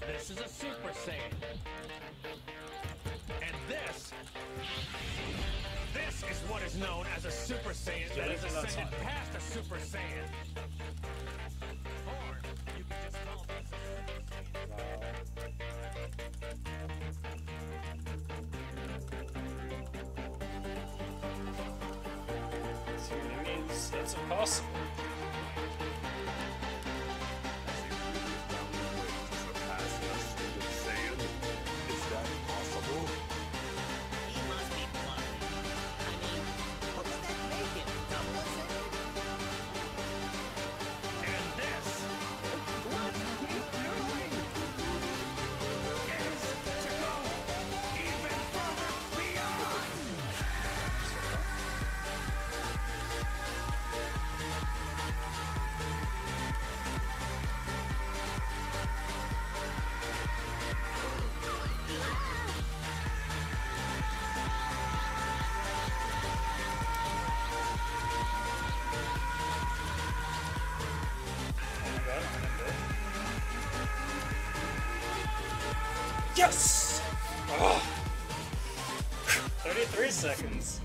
This is a Super Saiyan. And this is what is known as a Super Saiyan that has ascended past a Super Saiyan. Or you can just call this a So that means that's impossible. Yes! Oh. 33 seconds.